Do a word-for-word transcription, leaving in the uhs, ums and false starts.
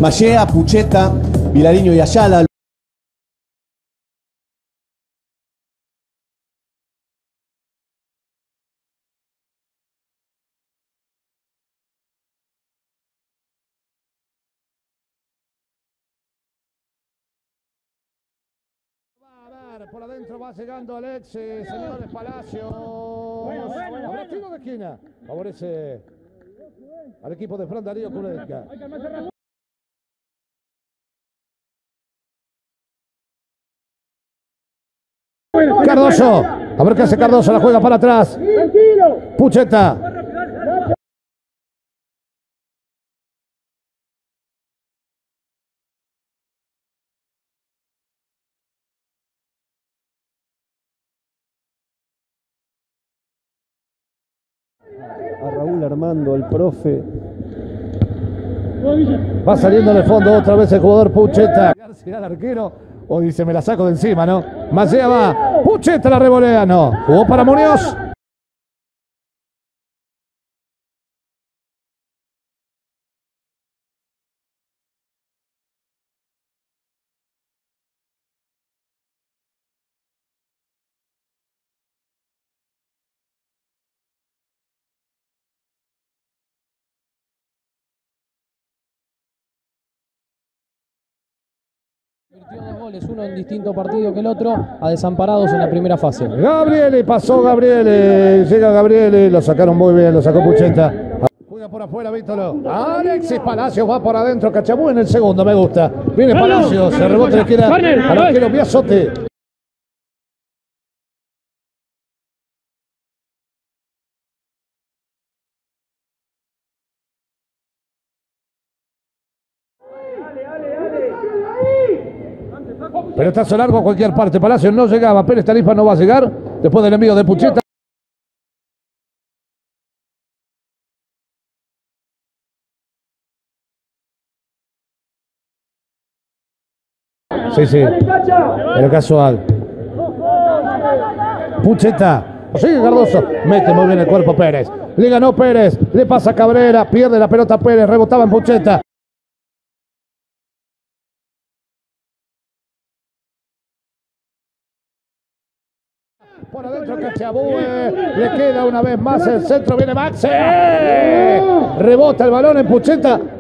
Mallea, Pucheta, Vilariño y Ayala. Por adentro va llegando Alexis, señores Palacios. Habrá tiro de esquina. Favorece al equipo de Fran Darío Kudelka. Cardoso. A ver qué hace Cardoso. La juega para atrás. Pucheta. A Raúl Armando, el profe. Va saliendo de fondo otra vez el jugador Pucheta. García el arquero. O dice, me la saco de encima, ¿no? Mallea va. Pucheta la revolea, no. Jugó para Muñoz. Convirtió dos goles, uno en distinto partido que el otro, a Desamparados en la primera fase. Gabriele, pasó Gabriele, llega Gabriele, lo sacaron muy bien, lo sacó Pucheta. Juega por afuera, Vítolo. Alexis Palacios va por adentro, Cachabú en el segundo, me gusta. Viene Palacios, se rebote le queda al arquero Biasote. Pelotazo largo a cualquier parte. Palacios no llegaba. Pérez Tarifa no va a llegar. Después del envío de Pucheta. Sí, sí. El casual. Pucheta. Sigue Cardoso. Mete muy bien el cuerpo Pérez. Le ganó Pérez. Le pasa Cabrera. Pierde la pelota Pérez. Rebotaba en Pucheta. Por adentro Cachabú, le queda una vez más el centro, viene Maxi, rebota el balón en Pucheta,